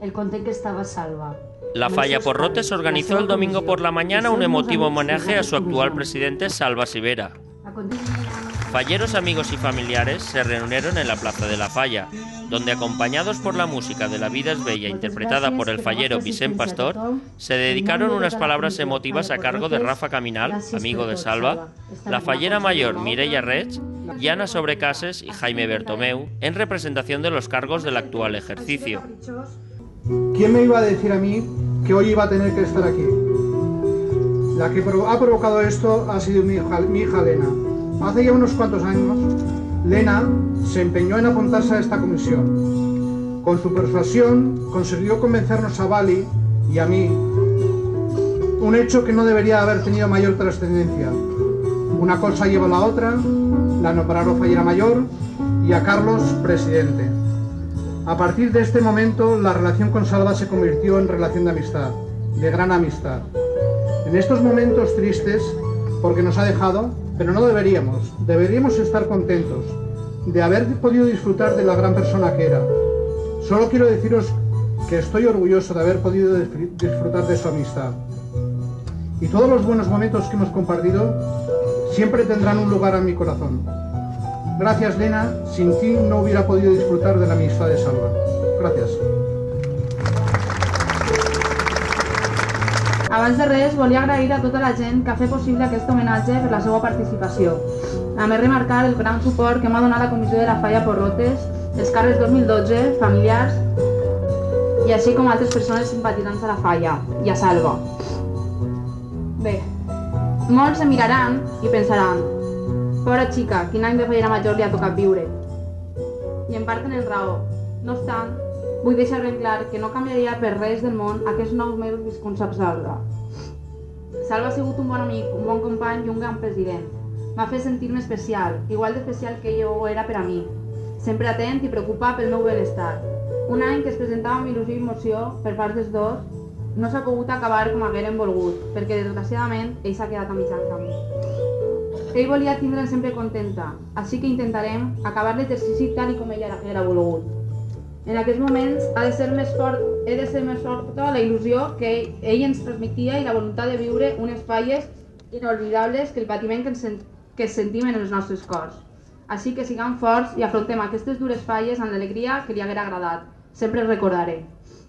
el content que estaba Salva. La Falla Porrotes organizó el domingo por la mañana un emotivo homenaje a su actual presidente, Salva Sivera. Falleros, amigos y familiares se reunieron en la Plaza de la Falla, donde, acompañados por la música de La vida es bella interpretada por el fallero Vicent Pastor, se dedicaron unas palabras emotivas a cargo de Rafa Caminal, amigo de Salva, la fallera mayor Mireia Reig, Yana Sobrecases y Jaime Bertomeu, en representación de los cargos del actual ejercicio. ¿Quién me iba a decir a mí que hoy iba a tener que estar aquí? La que ha provocado esto ha sido mi hija Lena. Hace ya unos cuantos años, Lena se empeñó en apuntarse a esta comisión. Con su persuasión consiguió convencernos a Bali y a mí, un hecho que no debería haber tenido mayor trascendencia. Una cosa lleva a la otra, la nombraron fallera mayor y a Carlos presidente. A partir de este momento, la relación con Salva se convirtió en relación de amistad, de gran amistad. En estos momentos tristes, porque nos ha dejado, pero no deberíamos estar contentos de haber podido disfrutar de la gran persona que era. Solo quiero deciros que estoy orgulloso de haber podido disfrutar de su amistad. Y todos los buenos momentos que hemos compartido siempre tendrán un lugar en mi corazón. Gracias, Lena. Sin ti no hubiera podido disfrutar de la amistad de Salva. Gracias. Abans de res, volia agrair a tota la gent que ha fet possible aquest homenatge per la seva participació. A més, remarcar el gran suport que m'ha donat la Comissió de la Falla Porrotes, els càrrecs 2012, familiars i així com altres persones simpatitzants a la Falla i a Salva. Bé, molts se miraran i pensaran: pobra xica, quin any de fallera major li ha tocat viure. I en part tenen raó. No obstant, vull deixar ben clar que no canviaria per res del món aquests 9 mesos viscuts amb Salva. Salva ha sigut un bon amic, un bon company i un gran president. M'ha fet sentir-me especial, igual d'especial que ell ho era per a mi. Sempre atent i preocupat pel meu benestar. Un any que es presentava amb il·lusió i emoció per part dels dos, no s'ha pogut acabar com haguérem volgut, perquè desgraciadament ell s'ha quedat a mitjan camí. Ell volia tindre'm sempre contenta, així que intentarem acabar l'exercici tal com ell era volgut. En aquests moments he de ser més forta la il·lusió que ell ens transmetia i la voluntat de viure unes falles inolvidables que el patiment que sentim en els nostres cors. Així que siguem forts i afrontem aquestes dures falles amb l'alegria que li haguera agradat. Sempre el recordaré.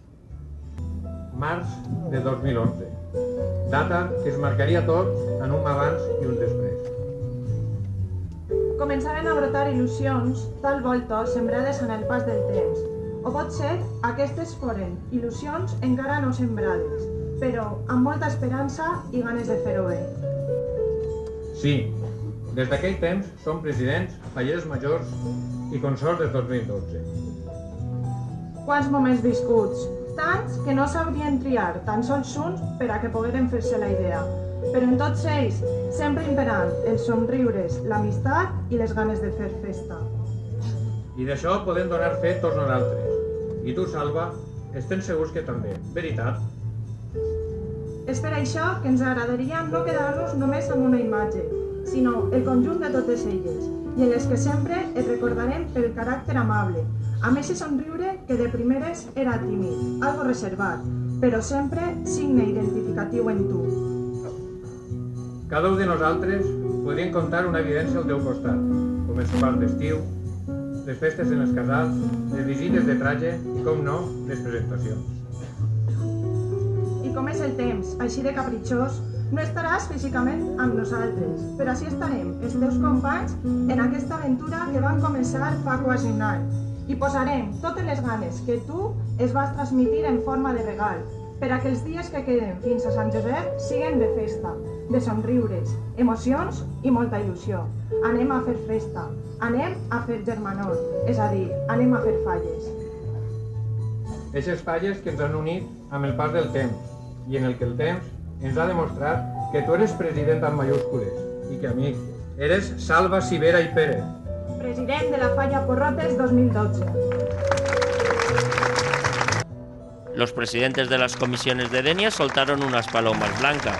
Març de 2011. Data que es marcaria tot en un abans i un després. Començaven a brotar il·lusions tal volta sembrades en el pas del temps. O potser aquestes foren il·lusions encara no sembrades, però amb molta esperança i ganes de fer-ho bé. Sí, des d'aquell temps som presidents, falleres majors i consorts des 2012. Quants moments viscuts, tants que no sabrien triar tan sols uns per a que pogueren fer-se la idea. Però en tots ells, sempre imperant els somriures, l'amistat i les ganes de fer festa. I d'això podem donar fe tots nosaltres. I tu, Salva, estem segurs que també. Veritat? És per això que ens agradaria no quedar-nos només amb una imatge, sinó el conjunt de totes elles, i en les que sempre et recordarem pel caràcter amable, amb ese somriure que de primeres era tímid, algo reservat, però sempre signe identificatiu en tu. Cada un de nosaltres podríem contar una evidència al teu costat, com els sopars d'estiu, les festes en els casals, les visites de traje i, com no, les presentacions. I com és el temps, així de capritxós, no estaràs físicament amb nosaltres, però així estarem, els teus companys, en aquesta aventura que vam començar fa quasi un any. I posarem totes les ganes que tu es vas transmitir en forma de regal, per a que els dies que queden fins a Sant Josep siguen de festa, de somriures, emocions i molta il·lusió. Anem a fer festa, anem a fer germanor, és a dir, anem a fer falles. Eixes falles que ens han unit amb el pas del temps i en el que el temps ens ha demostrat que tu eres president amb mayúscules i que, amic, eres Salva Sivera i Pérez. President de la Falla Porrotes 2012. Los presidentes de las comisiones de Denia soltaron unas palomas blancas.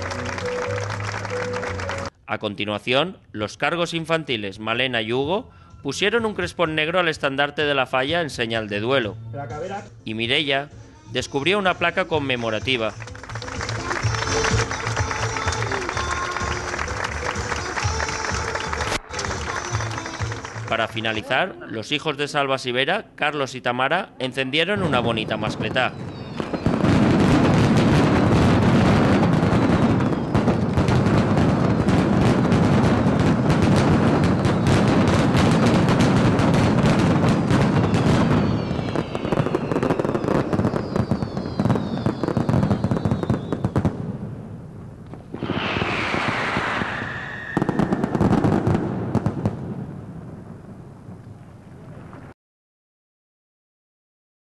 A continuación, los cargos infantiles Malena y Hugo Pusieron un crespón negro al estandarte de la falla en señal de duelo. Y Mireia descubrió una placa conmemorativa. Para finalizar, los hijos de Salva Sivera, Carlos y Tamara, encendieron una bonita mascletá.